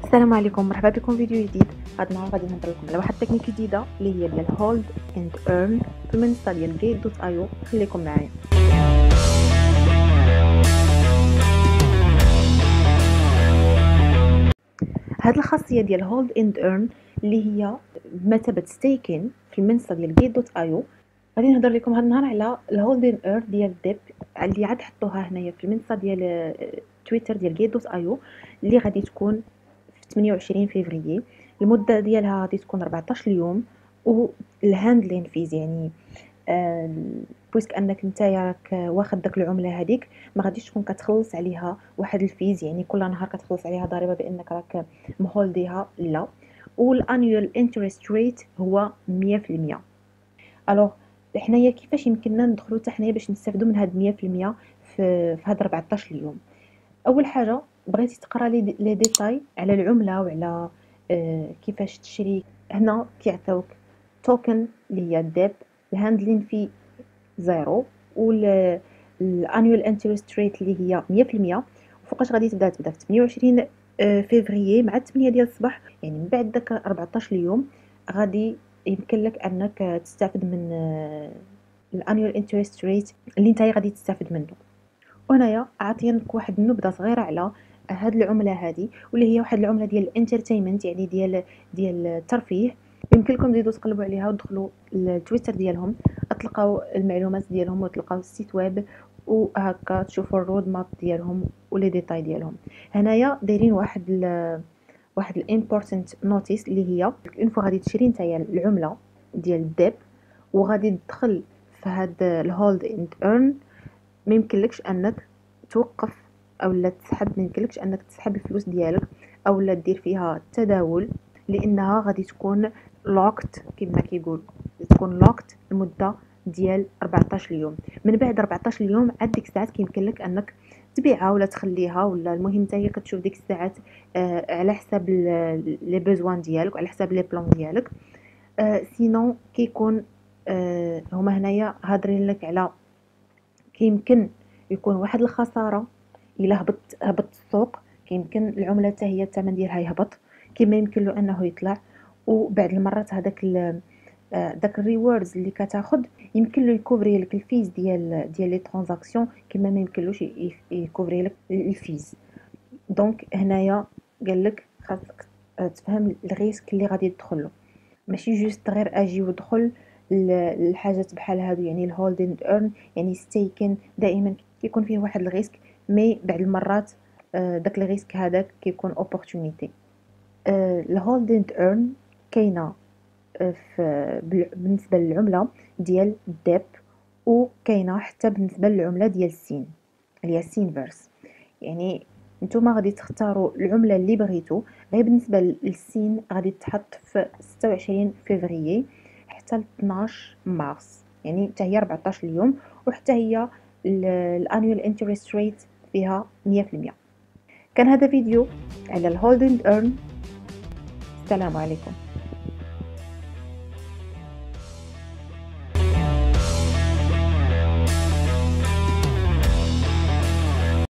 السلام عليكم، مرحبا بكم فيديو جديد. هاد النهار غادي نهضر لكم على واحد التكنيك جديده اللي هي ديال هولد اند ايرن في المنصه ديال gate.io. خليكم معايا. هاد الخاصيه ديال هولد اند ايرن اللي هي بمثابه ستيكين في المنصه ديال gate.io. غادي نهضر لكم هاد النهار على الهولد اند ايرن ديال ديب اللي عاد حطوها هنايا في المنصه ديال تويتر ديال gate.io اللي غادي تكون في 28 فيفري. المده ديالها غادي تكون 14 يوم، والهاندلين فيز يعني بويسك انك نتايا راك واخد داك العمله هذيك، ما غاديش تكون كتخلص عليها واحد الفيز، يعني كل نهار كتخلص عليها ضريبه بانك راك مهولديها. لا، والانيوال انترست ريت هو 100%. الوغ حنايا كيفاش يمكننا ندخلوا حتى حنايا باش نستافدوا من هاد 100% في هاد 14 يوم؟ اول حاجه بغيتي تقرا لي ديتاي على العمله وعلى كيفاش تشري. هنا كيعطيوك توكن اللي هي ديب، الهاندلين في زيرو، والانيوال انترست ريت اللي هي 100%. وفوقاش غادي تبدا في 28 فيفري مع 8 ديال الصباح، يعني من بعد داك 14 يوم غادي يمكن لك انك تستافد من الانيوال انترست ريت اللي نتايا غادي تستافد منه. وهنايا عاطينك واحد النبذه صغيره على هاد العمله هذه، واللي هي واحد العمله ديال الانترتينمنت، يعني ديال الترفيه. يمكن لكم تزيدوا تقلبوا عليها ودخلوا التويتر ديالهم، تلقاو المعلومات ديالهم وتلقاو السيت ويب، وهكا تشوفوا الرود ماب ديالهم ولي ديتاي ديالهم. هنايا دايرين واحد الامبورتنت نوتيس اللي هي اون فوا غادي تشري نتايا العمله ديال الديب وغادي تدخل في هاد الهولد اند ايرن، ما يمكنلكش انك توقف او لا تسحب، ما يمكنلكش انك تسحب الفلوس ديالك او لا دير فيها تداول، لانها غادي تكون لوكت كما كيقول، تكون لوكت لمده ديال 14 يوم. من بعد 14 يوم عاد ديك الساعات كيمكن لك انك تبيعها ولا تخليها، ولا المهم انت هي كتشوف ديك الساعات على حساب لي بوزوان ديالك وعلى حساب لي بلان ديالك. سينو كيكون هما هنايا هادرين لك على كيمكن يكون واحد الخساره الا هبط السوق، كيمكن العمله حتى هي الثمن ديالها يهبط، كما يمكن له انه يطلع. وبعض المرات هذاك داك الريوردز اللي كتاخذ يمكن له يكوفري لك الفيز ديال لي ترانزاكسيون، كما ما يمكنلوش يكوفري لك الفيز. دونك هنايا قال لك خاصك تفهم الريسك اللي غادي تدخل له، ماشي جوست غير اجي وادخل الحاجات بحال هادو. يعني الهولد اند ايرن يعني ستيكن دائما كيكون فيه واحد الريسك، مي بعض المرات داك الريسك هذاك كيكون اوبورتونيتي. الهولد اند ايرن كاينه بالنسبه للعمله ديال ديب، وكاينه حتى بالنسبه للعمله ديال السين اللي هي سينفيرس. يعني نتوما غادي تختاروا العمله اللي بغيتو. غير بالنسبه للسين غادي تحط في 26 فيفري حتى ل 12 مارس، يعني حتى هي 14 يوم، وحتى هي الانيوال انترست ريت فيها 100%. كان هذا فيديو على الهولد اند ايرن. السلام عليكم.